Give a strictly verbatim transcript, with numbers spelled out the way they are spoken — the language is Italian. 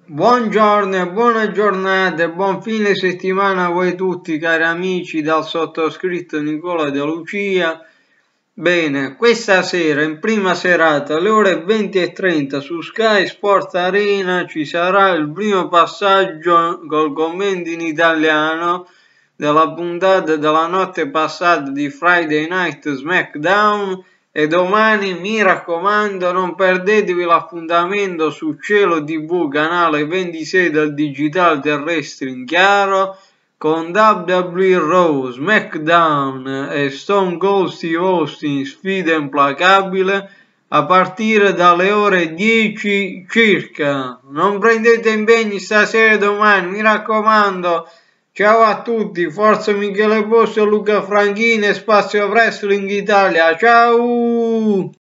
Buongiorno e buona giornata e buon fine settimana a voi tutti cari amici dal sottoscritto Nicola De Lucia. Bene, questa sera in prima serata alle ore venti e trenta su Sky Sport Arena ci sarà il primo passaggio col commento in italiano della puntata della notte passata di Friday Night SmackDown. E domani mi raccomando non perdetevi l'appuntamento su Cielo tivù canale ventisei del digitale terrestre in chiaro con W W E Raw, SmackDown e Stone Cold Steve Austin sfida implacabile a partire dalle ore dieci circa. Non prendete impegni stasera e domani, mi raccomando. Ciao a tutti, forza Michele Posto e Luca Franchini e Spazio Wrestling Italia, ciao!